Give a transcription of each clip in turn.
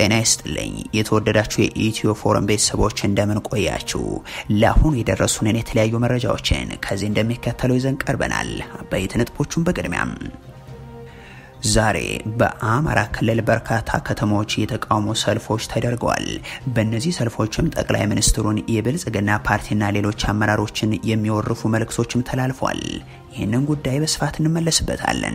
ጤና ይስጥልኝ የተወደዳችሁ የኢትዮ ፎረም ቤተሰቦች እንደምን ቆያችሁ? ለአሁን የደረሱንን የተለያዩ መረጃዎችን ከዚህ እንደሚከተለው ይዘን ቀርበናል። አበይት ነጥቦቹን በቅድሚያም ዛሬ በአማራ ክልል በርካታ ከተሞች የተቃውሞ ሰልፎች ተደርገዋል። በእነዚህ ሰልፎችም ጠቅላይ ሚኒስትሩን የብልጽግና ፓርቲና ሌሎች አመራሮችን የሚወርፉ መልእክቶችም ተላልፈዋል። ይህንን ጉዳይ በስፋት እንመለስበታለን።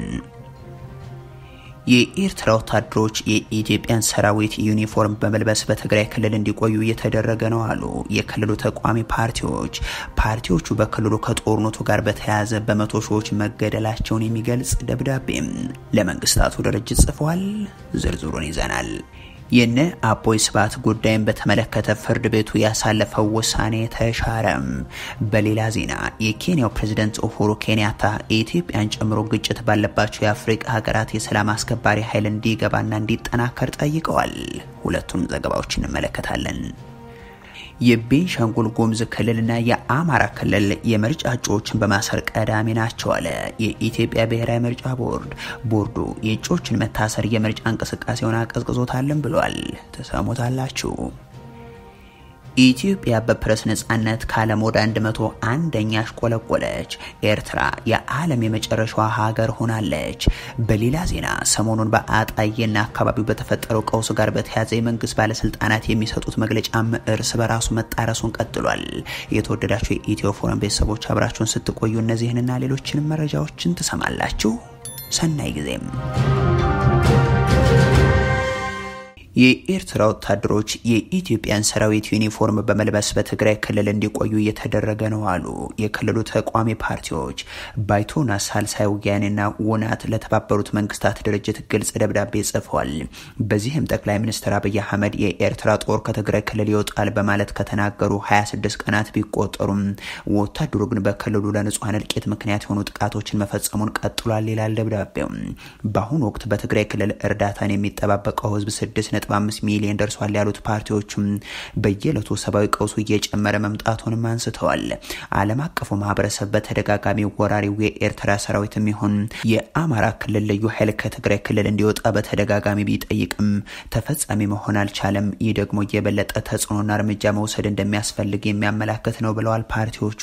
የኤርትራ ወታደሮች የኢትዮጵያን ሰራዊት ዩኒፎርም በመልበስ በትግራይ ክልል እንዲቆዩ እየተደረገ ነው አሉ የክልሉ ተቋሚ ፓርቲዎቹ በክልሉ ከጦርነቱ ጋር በተያያዘ በመቶ ሺዎች መገደላቸውን የሚገልጽ ደብዳቤም ለመንግስታቱ ድርጅት ጽፈዋል። ዝርዝሩን ይዘናል። የነ አቦይ ስብሃት ጉዳይን በተመለከተ ፍርድ ቤቱ ያሳለፈው ውሳኔ ተሻረም። በሌላ ዜና የኬንያው ፕሬዚደንት ኡሁሩ ኬንያታ ኢትዮጵያን ጨምሮ ግጭት ባለባቸው የአፍሪካ ሀገራት የሰላም አስከባሪ ኃይል እንዲገባና እንዲጠናከር ጠይቀዋል። ሁለቱም ዘገባዎችን እንመለከታለን። የቤንሻንጉል ጉሙዝ ክልልና የአማራ ክልል የምርጫ እጩዎችን በማሰር ቀዳሚ ናቸው አለ የኢትዮጵያ ብሔራዊ ምርጫ ቦርዱ የእጩዎችን መታሰር የምርጫ እንቅስቃሴውን አቀዝቅዞታልን ብሏል። ተሰሙታላችሁ። ኢትዮጵያ በፕሬስ ነጻነት ከዓለም ወደ 101ኛ አሽቆለቆለች። ኤርትራ የዓለም የመጨረሻዋ ሀገር ሆናለች። በሌላ ዜና ሰሞኑን በአጣዬና አካባቢው በተፈጠረው ቀውስ ጋር በተያያዘ የመንግስት ባለስልጣናት የሚሰጡት መግለጫም እርስ በራሱ መጣረሱን ቀጥሏል። የተወደዳችሁ የኢትዮ ፎረም ቤተሰቦች አብራችሁን ስትቆዩ እነዚህንና ሌሎችንም መረጃዎችን ትሰማላችሁ። ሰናይ ጊዜም። የኤርትራ ወታደሮች የኢትዮጵያን ሰራዊት ዩኒፎርም በመልበስ በትግራይ ክልል እንዲቆዩ እየተደረገ ነው አሉ የክልሉ ተቋሚ ፓርቲዎች። ባይቶና ሳልሳይ ወያኔና ወናት ለተባበሩት መንግስታት ድርጅት ግልጽ ደብዳቤ ጽፈዋል። በዚህም ጠቅላይ ሚኒስትር አብይ አህመድ የኤርትራ ጦር ከትግራይ ክልል ይወጣል በማለት ከተናገሩ 26 ቀናት ቢቆጠሩም ወታደሩ ግን በክልሉ ለንጹሃን እልቂት ምክንያት የሆኑ ጥቃቶችን መፈጸሙን ቀጥሏል ይላል ደብዳቤው። በአሁኑ ወቅት በትግራይ ክልል እርዳታን የሚጠባበቀው ህዝብ 6.5 ሚሊዮን ደርሷል ያሉት ፓርቲዎቹም በየዕለቱ ሰብአዊ ቀውሱ እየጨመረ መምጣቱንም አንስተዋል። ዓለም አቀፉ ማህበረሰብ በተደጋጋሚ ወራሪው የኤርትራ ሰራዊትም ይሁን የአማራ ክልል ልዩ ኃይል ከትግራይ ክልል እንዲወጣ በተደጋጋሚ ቢጠይቅም ተፈጻሚ መሆን አልቻለም። ይህ ደግሞ የበለጠ ተጽዕኖና እርምጃ መውሰድ እንደሚያስፈልግ የሚያመላክት ነው ብለዋል ፓርቲዎቹ።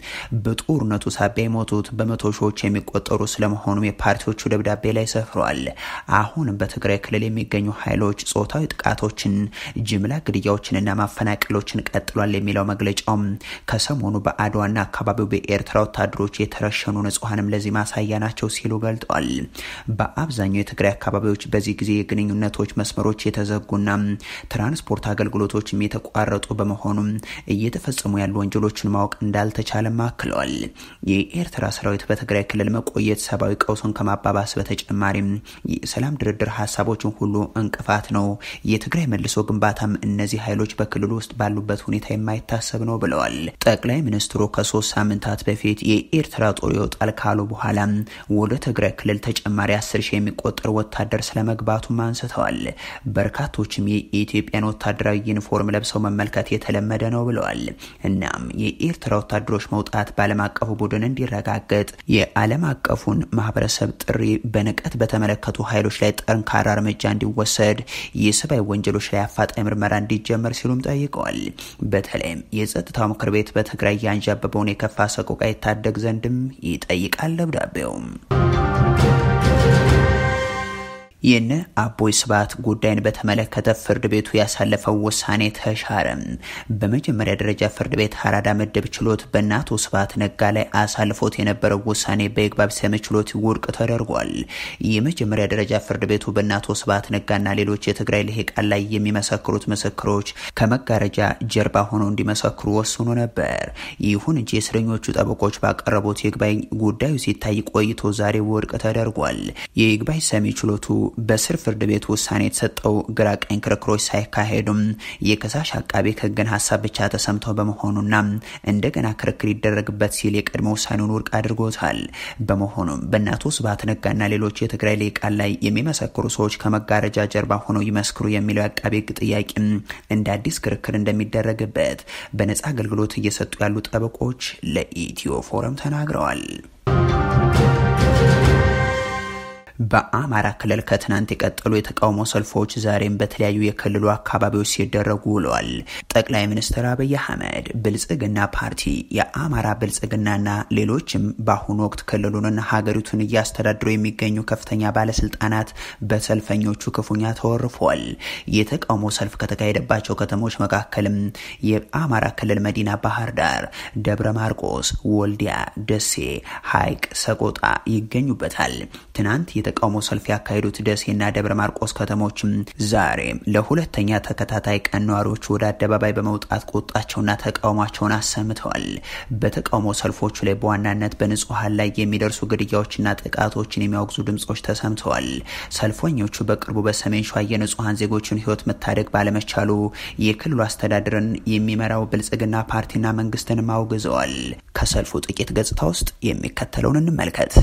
በጦርነቱ ሳቢያ የሞቱት በመቶ ሺዎች የሚቆጠሩ ስለመሆኑም የፓርቲዎቹ ደብዳቤ ላይ ሰፍረዋል። አሁንም በትግራይ ክልል የሚገኙ ኃይሎች ጾታዊ ጥቃቶችን፣ ጅምላ ግድያዎችንና ማፈናቀሎችን ቀጥሏል የሚለው መግለጫው ከሰሞኑ በአድዋና አካባቢው በኤርትራ ወታደሮች የተረሸኑ ንጹሃንም ለዚህ ማሳያ ናቸው ሲሉ ገልጠዋል። በአብዛኛው የትግራይ አካባቢዎች በዚህ ጊዜ የግንኙነቶች መስመሮች የተዘጉና ትራንስፖርት አገልግሎቶችም የተቋረጡ በመሆኑ እየተፈጸሙ ያሉ ወንጀሎችን ማወቅ እንዳልተቻለም አክለዋል። የኤርትራ ሰራዊት በትግራይ ክልል መቆየት ሰብአዊ ቀውሱን ከማባባስ በተጨማሪም የሰላም ድርድር ሀሳቦችን ሁሉ እንቅፋት ነው። የትግራይ መልሶ ግንባታም እነዚህ ኃይሎች በክልሉ ውስጥ ባሉበት ሁኔታ የማይታሰብ ነው ብለዋል። ጠቅላይ ሚኒስትሩ ከ3 ሳምንታት በፊት የኤርትራ ጦር ይወጣል ካሉ በኋላ ወደ ትግራይ ክልል ተጨማሪ 10,000 የሚቆጠር ወታደር ስለመግባቱም አንስተዋል። በርካቶችም የኢትዮጵያን ወታደራዊ ዩኒፎርም ለብሰው መመልከት የተለመደ ነው ብለዋል። እናም የኤርትራ ወታደሮች መውጣት በዓለም አቀፉ ቡድን እንዲረጋገጥ የዓለም አቀፉን ማህበረሰብ ጥሪ በንቀት በተመለከቱ ኃይሎች ላይ ጠንካራ እርምጃ እንዲወሰድ የሰብአዊ ወንጀሎች ላይ አፋጣኝ ምርመራ እንዲጀመር ሲሉም ጠይቀዋል። በተለይም የጸጥታው ምክር ቤት በትግራይ ያንዣበበውን የከፋ ሰቆቃ ይታደግ ዘንድም ይጠይቃል ደብዳቤው። የነ አቦይ ስብሃት ጉዳይን በተመለከተ ፍርድ ቤቱ ያሳለፈው ውሳኔ ተሻረ። በመጀመሪያ ደረጃ ፍርድ ቤት ሀራዳ ምድብ ችሎት በእናቶ ስብሃት ነጋ ላይ አሳልፎት የነበረው ውሳኔ በይግባኝ ሰሚ ችሎት ውድቅ ተደርጓል። የመጀመሪያ ደረጃ ፍርድ ቤቱ በእናቶ ስብሃት ነጋና ሌሎች የትግራይ ልሂቃን ላይ የሚመሰክሩት ምስክሮች ከመጋረጃ ጀርባ ሆነው እንዲመሰክሩ ወስኖ ነበር። ይሁን እንጂ የእስረኞቹ ጠበቆች ባቀረቡት ይግባኝ ጉዳዩ ሲታይ ቆይቶ ዛሬ ውድቅ ተደርጓል። የይግባኝ ሰሚ ችሎቱ በስር ፍርድ ቤት ውሳኔ የተሰጠው ግራ ቀኝ ክርክሮች ሳይካሄዱም የከሳሽ አቃቤ ሕግን ሐሳብ ብቻ ተሰምተው በመሆኑና እንደገና ክርክር ይደረግበት ሲል የቀድሞ ውሳኔውን ውድቅ አድርጎታል። በመሆኑም በእናቶ ስብሃት ነጋና ሌሎች የትግራይ ልሂቃን ላይ የሚመሰክሩ ሰዎች ከመጋረጃ ጀርባ ሆነው ይመስክሩ የሚለው የአቃቤ ሕግ ጥያቄ እንደ አዲስ ክርክር እንደሚደረግበት በነጻ አገልግሎት እየሰጡ ያሉ ጠበቆች ለኢትዮ ፎረም ተናግረዋል። በአማራ ክልል ከትናንት የቀጠሉ የተቃውሞ ሰልፎች ዛሬም በተለያዩ የክልሉ አካባቢዎች ሲደረጉ ውለዋል። ጠቅላይ ሚኒስትር አብይ አህመድ ብልጽግና ፓርቲ፣ የአማራ ብልጽግናና ሌሎችም በአሁኑ ወቅት ክልሉንና ሀገሪቱን እያስተዳድሩ የሚገኙ ከፍተኛ ባለስልጣናት በሰልፈኞቹ ክፉኛ ተወርፈዋል። የተቃውሞ ሰልፍ ከተካሄደባቸው ከተሞች መካከልም የአማራ ክልል መዲና ባህር ዳር፣ ደብረ ማርቆስ፣ ወልዲያ፣ ደሴ፣ ሐይቅ፣ ሰቆጣ ይገኙበታል። ትናንት የተቃውሞ ሰልፍ ያካሄዱት ደሴና ደብረ ማርቆስ ከተሞችም ዛሬ ለሁለተኛ ተከታታይ ቀን ነዋሪዎች ወደ አደባባይ በመውጣት ቁጣቸውና ተቃውሟቸውን አሰምተዋል። በተቃውሞ ሰልፎቹ ላይ በዋናነት በንጹሃን ላይ የሚደርሱ ግድያዎችና ጥቃቶችን የሚያወግዙ ድምጾች ተሰምተዋል። ሰልፈኞቹ በቅርቡ በሰሜን ሸዋ የንጹሃን ዜጎችን ህይወት መታደግ ባለመቻሉ የክልሉ አስተዳደርን የሚመራው ብልጽግና ፓርቲና መንግስትን አውግዘዋል። ከሰልፉ ጥቂት ገጽታ ውስጥ የሚከተለውን እንመልከት።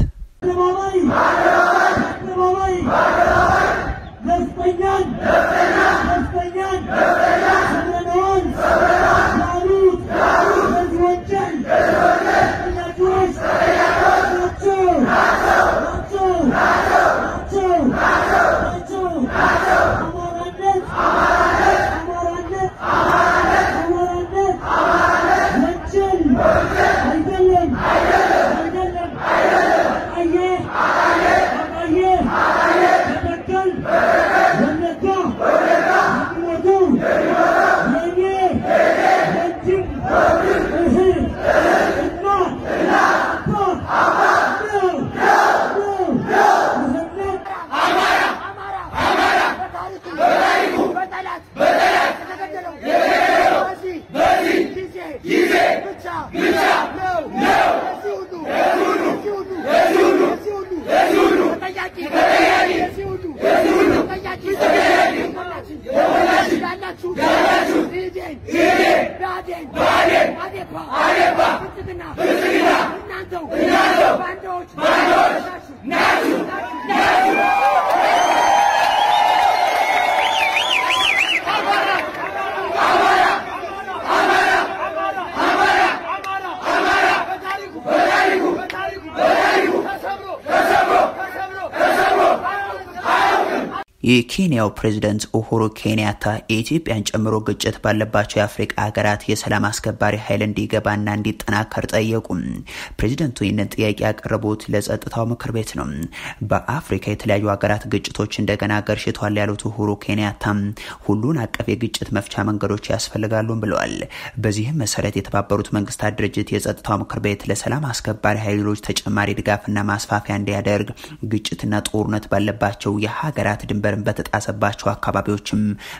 የኬንያው ፕሬዚደንት ኡሁሩ ኬንያታ ኢትዮጵያን ጨምሮ ግጭት ባለባቸው የአፍሪካ ሀገራት የሰላም አስከባሪ ኃይል እንዲገባና እንዲጠናከር ጠየቁ። ፕሬዚደንቱ ይህንን ጥያቄ ያቀረቡት ለጸጥታው ምክር ቤት ነው። በአፍሪካ የተለያዩ ሀገራት ግጭቶች እንደገና ገርሽቷል ያሉት ኡሁሩ ኬንያታ ሁሉን አቀፍ የግጭት መፍቻ መንገዶች ያስፈልጋሉ ብለዋል። በዚህም መሰረት የተባበሩት መንግስታት ድርጅት የጸጥታው ምክር ቤት ለሰላም አስከባሪ ኃይሎች ተጨማሪ ድጋፍና ማስፋፊያ እንዲያደርግ፣ ግጭትና ጦርነት ባለባቸው የሀገራት ድንበር በተጣሰባቸው አካባቢዎችም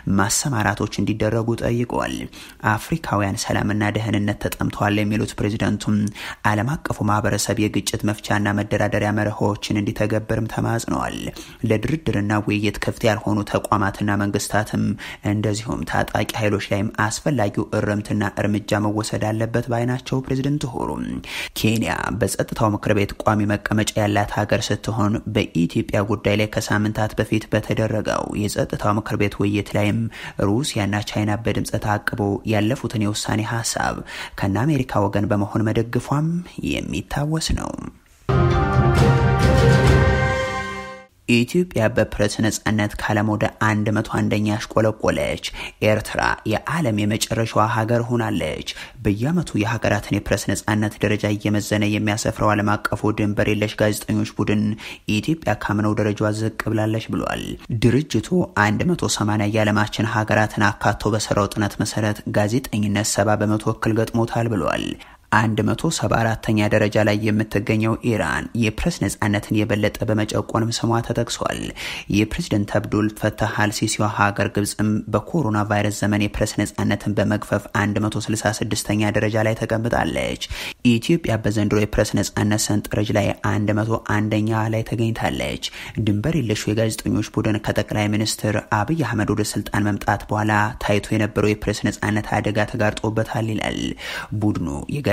ማሰማራቶች እንዲደረጉ ጠይቀዋል። አፍሪካውያን ሰላምና ደህንነት ተጠምተዋል የሚሉት ፕሬዚደንቱም ዓለም አቀፉ ማህበረሰብ የግጭት መፍቻና መደራደሪያ መርሆችን እንዲተገብርም ተማጽነዋል። ለድርድርና ውይይት ክፍት ያልሆኑ ተቋማትና መንግስታትም እንደዚሁም ታጣቂ ኃይሎች ላይም አስፈላጊው እርምትና እርምጃ መወሰድ አለበት ባይናቸው ፕሬዚደንት ኡሁሩ። ኬንያ በጸጥታው ምክር ቤት ቋሚ መቀመጫ ያላት ሀገር ስትሆን በኢትዮጵያ ጉዳይ ላይ ከሳምንታት በፊት በተደረገው የጸጥታው ምክር ቤት ውይይት ላይም ሩሲያና ቻይና በድምጽ ታቅበው ያለፉትን የውሳኔ ሀሳብ ከነ አሜሪካ ወገን በመሆን መደግፏም የሚታወስ ነው። ኢትዮጵያ በፕሬስ ነጻነት ካለም ወደ 101ኛ አሽቆለቆለች። ኤርትራ የዓለም የመጨረሻዋ ሀገር ሆናለች። በየዓመቱ የሀገራትን የፕሬስ ነጻነት ደረጃ እየመዘነ የሚያሰፍረው ዓለም አቀፉ ድንበር የለሽ ጋዜጠኞች ቡድን ኢትዮጵያ ካምነው ደረጃዋ ዝቅ ብላለች ብሏል። ድርጅቱ 180 የዓለማችን ሀገራትን አካቶ በሰራው ጥናት መሰረት ጋዜጠኝነት 70% እክል ገጥሞታል ብሏል። 174ኛ ደረጃ ላይ የምትገኘው ኢራን የፕሬስ ነጻነትን የበለጠ በመጨቆንም ስሟ ተጠቅሷል። የፕሬዝዳንት አብዱል ፈታህ አልሲሲዋ ሀገር ግብጽም በኮሮና ቫይረስ ዘመን የፕሬስ ነጻነትን በመግፈፍ 166ኛ ደረጃ ላይ ተቀምጣለች። ኢትዮጵያ በዘንድሮ የፕሬስ ነጻነት ሰንጠረዥ ላይ 101ኛ ላይ ተገኝታለች። ድንበር የለሹ የጋዜጠኞች ቡድን ከጠቅላይ ሚኒስትር አብይ አህመድ ወደ ስልጣን መምጣት በኋላ ታይቶ የነበረው የፕሬስ ነጻነት አደጋ ተጋርጦበታል ይላል ቡድኑ።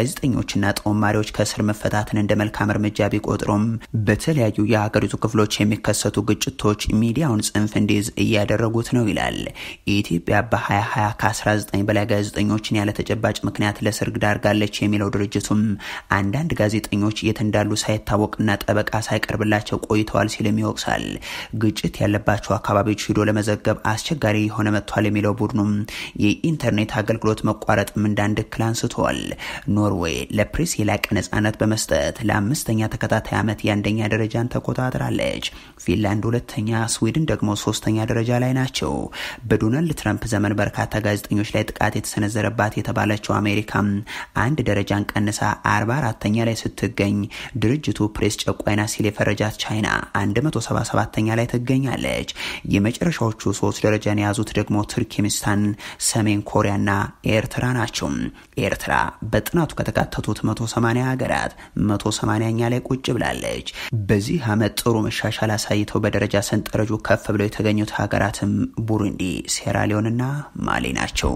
ጋዜጠኞችና ጦማሪዎች ከስር መፈታትን እንደ መልካም እርምጃ ቢቆጥሩም በተለያዩ የሀገሪቱ ክፍሎች የሚከሰቱ ግጭቶች ሚዲያውን ጽንፍ እንዲይዝ እያደረጉት ነው ይላል። ኢትዮጵያ በ2020 ከ19 በላይ ጋዜጠኞችን ያለ ተጨባጭ ምክንያት ለእስር ዳርጋለች የሚለው ድርጅቱም አንዳንድ ጋዜጠኞች የት እንዳሉ ሳይታወቅና ጠበቃ ሳይቀርብላቸው ቆይተዋል ሲልም ይወቅሳል። ግጭት ያለባቸው አካባቢዎች ሄዶ ለመዘገብ አስቸጋሪ የሆነ መጥቷል የሚለው ቡድኑም የኢንተርኔት አገልግሎት መቋረጥም እንዳንድ እክል አንስተዋል። ኖርዌይ ለፕሬስ የላቀ ነጻነት በመስጠት ለአምስተኛ ተከታታይ ዓመት የአንደኛ ደረጃን ተቆጣጥራለች። ፊንላንድ ሁለተኛ፣ ስዊድን ደግሞ ሶስተኛ ደረጃ ላይ ናቸው። በዶናልድ ትራምፕ ዘመን በርካታ ጋዜጠኞች ላይ ጥቃት የተሰነዘረባት የተባለችው አሜሪካም አንድ ደረጃን ቀንሳ 44ኛ ላይ ስትገኝ ድርጅቱ ፕሬስ ጨቋይና ሲል የፈረጃት ቻይና 177ኛ ላይ ትገኛለች። የመጨረሻዎቹ 3 ደረጃን የያዙት ደግሞ ቱርክሜኒስታን፣ ሰሜን ኮሪያና ኤርትራ ናቸው። ኤርትራ በጥናቱ ከተካተቱት 180 ሀገራት 180ኛ ላይ ቁጭ ብላለች። በዚህ ዓመት ጥሩ መሻሻል አሳይተው በደረጃ ሰንጠረዡ ከፍ ብለው የተገኙት ሀገራትም ቡሩንዲ፣ ሴራሊዮንና ማሊ ናቸው።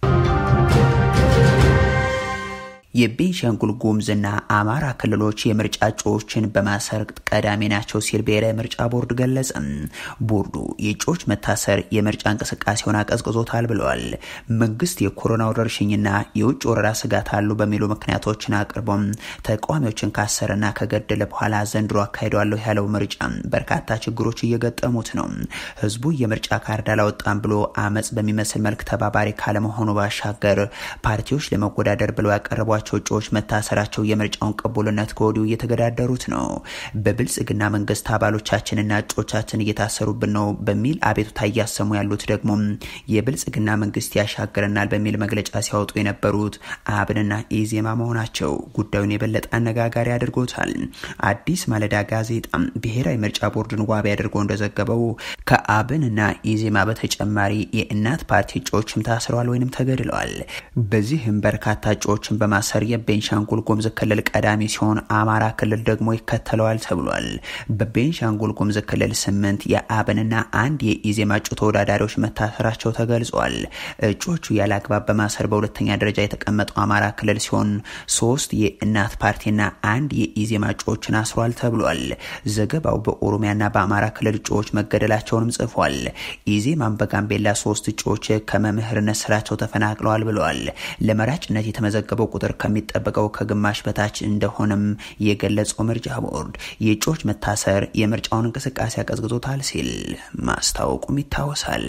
የቤንሻንጉል ጉሙዝና አማራ ክልሎች የምርጫ እጩዎችን በማሰር ቀዳሚ ናቸው ሲል ብሔራዊ ምርጫ ቦርድ ገለጸ። ቦርዱ የእጩዎች መታሰር የምርጫ እንቅስቃሴውን አቀዝቅዞታል ብለዋል። መንግስት የኮሮና ወረርሽኝና የውጭ ወረራ ስጋት አሉ በሚሉ ምክንያቶችን አቅርቦም ተቃዋሚዎችን ካሰረና ከገደለ በኋላ ዘንድሮ አካሂደዋለሁ ያለው ምርጫ በርካታ ችግሮች እየገጠሙት ነው። ህዝቡ የምርጫ ካርድ አላወጣም ብሎ አመጽ በሚመስል መልክ ተባባሪ ካለመሆኑ ባሻገር ፓርቲዎች ለመወዳደር ብለው ያቀረቧቸው እጩዎች መታሰራቸው የምርጫውን ቅቡልነት ከወዲሁ እየተገዳደሩት ነው። በብልጽግና መንግስት አባሎቻችንና እጩዎቻችን እየታሰሩብን ነው በሚል አቤቱታ እያሰሙ ያሉት ደግሞ የብልጽግና መንግስት ያሻገረናል በሚል መግለጫ ሲያወጡ የነበሩት አብንና ኢዜማ መሆናቸው ጉዳዩን የበለጠ አነጋጋሪ አድርጎታል። አዲስ ማለዳ ጋዜጣ ብሔራዊ ምርጫ ቦርድን ዋቢ አድርጎ እንደዘገበው ከአብንና ኢዜማ በተጨማሪ የእናት ፓርቲ እጩዎችም ታስረዋል ወይንም ተገድለዋል። በዚህም በርካታ እጩዎችን በማሰር የቤንሻንጉል ጉሙዝ ክልል ቀዳሚ ሲሆን አማራ ክልል ደግሞ ይከተለዋል ተብሏል። በቤንሻንጉል ጉሙዝ ክልል 8 የአብንና 1 የኢዜማ እጩ ተወዳዳሪዎች መታሰራቸው ተገልጿል። እጩዎቹ ያለ አግባብ በማሰር በሁለተኛ ደረጃ የተቀመጠው አማራ ክልል ሲሆን 3 የእናት ፓርቲና 1 የኢዜማ እጩዎችን አስሯል ተብሏል። ዘገባው በኦሮሚያና በአማራ ክልል እጩዎች መገደላቸውንም ጽፏል። ኢዜማም በጋምቤላ 3 እጩዎች ከመምህርነት ስራቸው ተፈናቅለዋል ብለዋል። ለመራጭነት የተመዘገበው ቁጥር ከሚጠበቀው ከግማሽ በታች እንደሆነም የገለጸው ምርጫ ቦርድ የእጩዎች መታሰር የምርጫውን እንቅስቃሴ አቀዝቅዞታል ሲል ማስታወቁም ይታወሳል።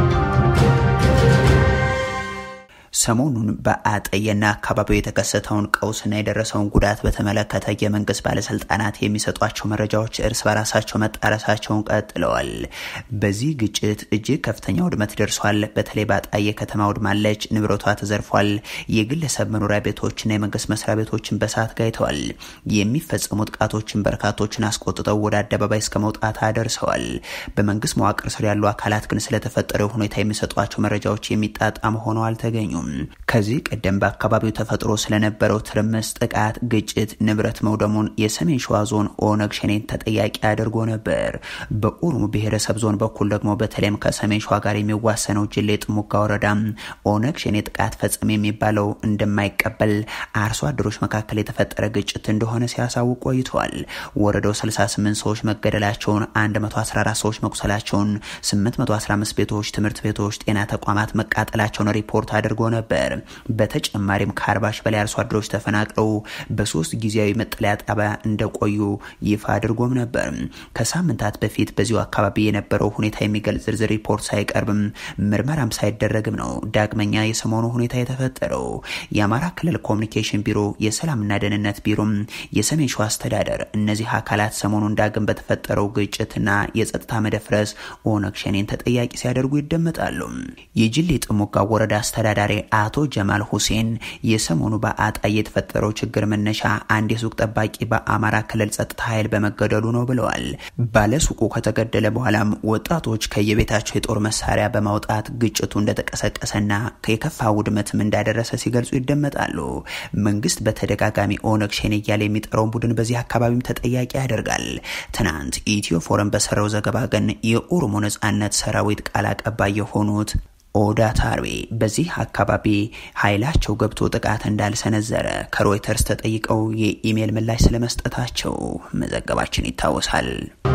ሰሞኑን በአጠየና አካባቢው የተከሰተውን ቀውስና የደረሰውን ጉዳት በተመለከተ የመንግስት ባለስልጣናት የሚሰጧቸው መረጃዎች እርስ በራሳቸው መጣረሳቸውን ቀጥለዋል። በዚህ ግጭት እጅግ ከፍተኛ ውድመት ደርሷል። በተለይ በአጣየ ከተማ ውድማለች፣ ንብረቷ ተዘርፏል። የግለሰብ መኖሪያ ቤቶችና የመንግስት መስሪያ ቤቶችን በሳት ጋይተዋል። የሚፈጸሙ ጥቃቶችን በርካቶችን አስቆጥተው ወደ አደባባይ እስከ መውጣት አደርሰዋል። በመንግስት መዋቅር ስር ያሉ አካላት ግን ስለተፈጠረው ሁኔታ የሚሰጧቸው መረጃዎች የሚጣጣም ሆነው አልተገኙም። ከዚህ ቀደም በአካባቢው ተፈጥሮ ስለነበረው ትርምስ፣ ጥቃት፣ ግጭት፣ ንብረት መውደሙን የሰሜን ሸዋ ዞን ኦነግ ሸኔን ተጠያቂ አድርጎ ነበር። በኦሮሞ ብሔረሰብ ዞን በኩል ደግሞ በተለይም ከሰሜን ሸዋ ጋር የሚዋሰነው ጅሌ ጥሙጋ ወረዳ ኦነግ ሸኔ ጥቃት ፈጽም የሚባለው እንደማይቀበል አርሶ አደሮች መካከል የተፈጠረ ግጭት እንደሆነ ሲያሳውቅ ቆይቷል። ወረዳው 68 ሰዎች መገደላቸውን፣ 114 ሰዎች መቁሰላቸውን፣ 815 ቤቶች፣ ትምህርት ቤቶች፣ ጤና ተቋማት መቃጠላቸውን ሪፖርት አድርጎ ነበር። በተጨማሪም ከ40 በላይ አርሶ አደሮች ተፈናቅለው በ3 ጊዜያዊ መጠለያ ጣቢያ እንደቆዩ ይፋ አድርጎም ነበር። ከሳምንታት በፊት በዚሁ አካባቢ የነበረው ሁኔታ የሚገልጽ ዝርዝር ሪፖርት ሳይቀርብም ምርመራም ሳይደረግም ነው ዳግመኛ የሰሞኑ ሁኔታ የተፈጠረው። የአማራ ክልል ኮሚኒኬሽን ቢሮ፣ የሰላምና ደህንነት ቢሮ፣ የሰሜን ሸዋ አስተዳደር እነዚህ አካላት ሰሞኑን ዳግም በተፈጠረው ግጭትና የጸጥታ መደፍረስ ኦነግ ሸኔን ተጠያቂ ሲያደርጉ ይደመጣሉ። የጅሌ ጥሙጋ ወረዳ አስተዳዳሪ አቶ ጀማል ሁሴን የሰሞኑ በአጣዬ የተፈጠረው ችግር መነሻ አንድ የሱቅ ጠባቂ በአማራ ክልል ጸጥታ ኃይል በመገደሉ ነው ብለዋል። ባለሱቁ ከተገደለ በኋላም ወጣቶች ከየቤታቸው የጦር መሳሪያ በማውጣት ግጭቱ እንደተቀሰቀሰና የከፋ ውድመትም እንዳደረሰ ሲገልጹ ይደመጣሉ። መንግስት በተደጋጋሚ ኦነግ ሸኔ እያለ የሚጠራውን ቡድን በዚህ አካባቢም ተጠያቂ ያደርጋል። ትናንት ኢትዮ ፎረም በሰራው ዘገባ ግን የኦሮሞ ነጻነት ሰራዊት ቃል አቀባይ የሆኑት ኦዳ ታርቤ በዚህ አካባቢ ኃይላቸው ገብቶ ጥቃት እንዳልሰነዘረ ከሮይተርስ ተጠይቀው የኢሜል ምላሽ ስለመስጠታቸው መዘገባችን ይታወሳል።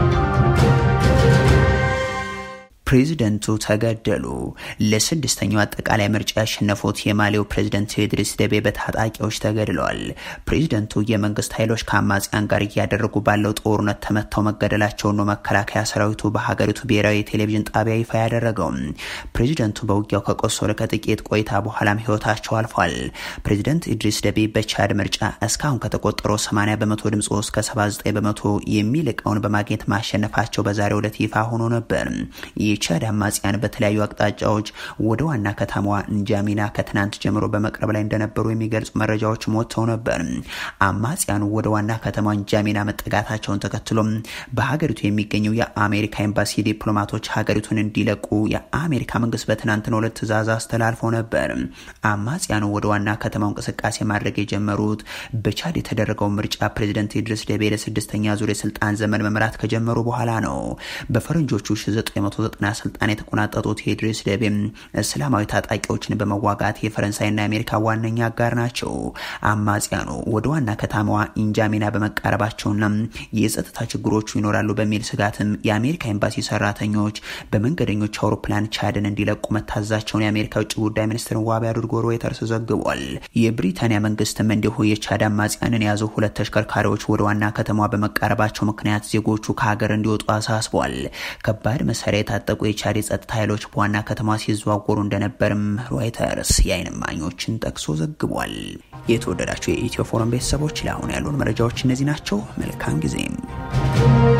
ፕሬዚደንቱ ተገደሉ። ለስድስተኛው አጠቃላይ ምርጫ ያሸነፉት የማሊው ፕሬዚደንት ኢድሪስ ደቤ በታጣቂዎች ተገድለዋል። ፕሬዚደንቱ የመንግስት ኃይሎች ከአማጽያን ጋር እያደረጉ ባለው ጦርነት ተመተው መገደላቸውን ነው መከላከያ ሰራዊቱ በሀገሪቱ ብሔራዊ ቴሌቪዥን ጣቢያ ይፋ ያደረገው። ፕሬዚደንቱ በውጊያው ከቆሰሉ ከጥቂት ቆይታ በኋላም ህይወታቸው አልፏል። ፕሬዚደንት ኢድሪስ ደቤ በቻድ ምርጫ እስካሁን ከተቆጠረው 80% ድምጽ ውስጥ ከ79% የሚልቀውን በማግኘት ማሸነፋቸው በዛሬው ዕለት ይፋ ሆኖ ነበር። የቻድ አማጽያን በተለያዩ አቅጣጫዎች ወደ ዋና ከተማዋ እንጃሚና ከትናንት ጀምሮ በመቅረብ ላይ እንደነበሩ የሚገልጹ መረጃዎች ወጥተው ነበር። አማጽያኑ ወደ ዋና ከተማዋ እንጃሚና መጠጋታቸውን ተከትሎ በሀገሪቱ የሚገኘው የአሜሪካ ኤምባሲ ዲፕሎማቶች ሀገሪቱን እንዲለቁ የአሜሪካ መንግስት በትናንትናው ዕለት ትዕዛዝ አስተላልፎ ነበር። አማጽያኑ ወደ ዋና ከተማው እንቅስቃሴ ማድረግ የጀመሩት በቻድ የተደረገው ምርጫ ፕሬዚደንት ኢድሪስ ደቤ ለስድስተኛ ዙር የስልጣን ዘመን መምራት ከጀመሩ በኋላ ነው። በፈረንጆቹ 1990 ስልጣን የተቆናጠጡት ኢድሪስ ደቤ እስላማዊ ታጣቂዎችን በመዋጋት የፈረንሳይና የአሜሪካ ዋነኛ አጋር ናቸው። አማጽያኑ ወደ ዋና ከተማዋ ኢንጃሚና በመቃረባቸውና የጸጥታ ችግሮች ይኖራሉ በሚል ስጋትም የአሜሪካ ኤምባሲ ሰራተኞች በመንገደኞች አውሮፕላን ቻድን እንዲለቁ መታዘዛቸውን የአሜሪካ ውጭ ጉዳይ ሚኒስትር ዋቢ አድርጎ ሮይተርስ ዘግቧል። የብሪታንያ መንግስትም እንዲሁ የቻድ አማጽያንን የያዙ ሁለት ተሽከርካሪዎች ወደ ዋና ከተማዋ በመቃረባቸው ምክንያት ዜጎቹ ከሀገር እንዲወጡ አሳስቧል። ከባድ መሳሪያ የታጠቁ የቻድ ጸጥታ ኃይሎች በዋና ከተማ ሲዘዋወሩ እንደነበርም ሮይተርስ የዓይን እማኞችን ጠቅሶ ዘግቧል። የተወደዳችሁ የኢትዮ ፎረም ቤተሰቦች ለአሁን ያሉን መረጃዎች እነዚህ ናቸው። መልካም ጊዜ።